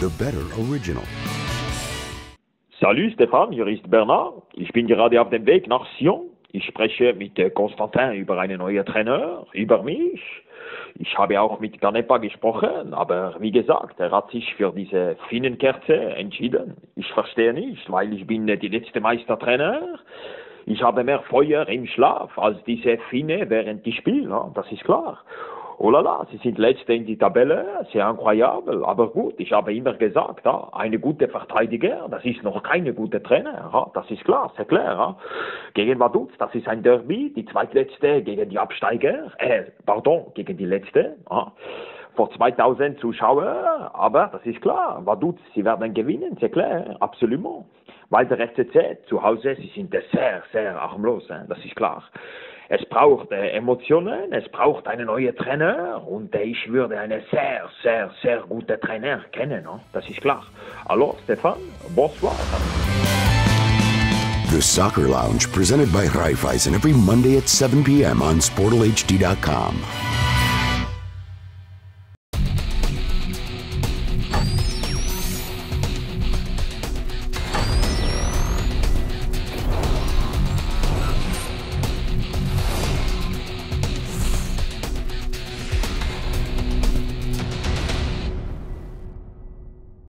the better original. Salut Stéphane, hier ist Bernard. Ich bin gerade auf dem Weg nach Sion. Ich spreche mit Konstantin über einen neuen Trainer, über mich. Ich habe auch mit Canepa gesprochen, aber wie gesagt, er hat sich für diese Finnenkerze entschieden. Ich verstehe nicht, weil ich bin die letzte Meistertrainer. Ich habe mehr Feuer im Schlaf als diese Finne während des Spiels, ja, das ist klar. Oh la la, sie sind Letzte in die Tabelle, sehr incroyable, aber gut, ich habe immer gesagt, ja, eine gute Verteidiger, das ist noch keine gute Trainer, ja, das ist klar, sehr klar. Ja. Gegen Vaduz, das ist ein Derby, die zweitletzte gegen die Absteiger, gegen die letzte, ja. Vor 2000 Zuschauer, aber das ist klar, Vaduz, sie werden gewinnen, sehr klar, absolut. Weil der FCZ zu Hause, sie sind sehr, sehr harmlos, das ist klar. Es braucht Emotionen, es braucht einen neuen Trainer und ich würde einen sehr, sehr, sehr guten Trainer kennen, das ist klar. Alors, Stéphane, bonsoir. The Soccer Lounge, presented by Raiffeisen, every Monday at 7 p.m. on SportalHD.com.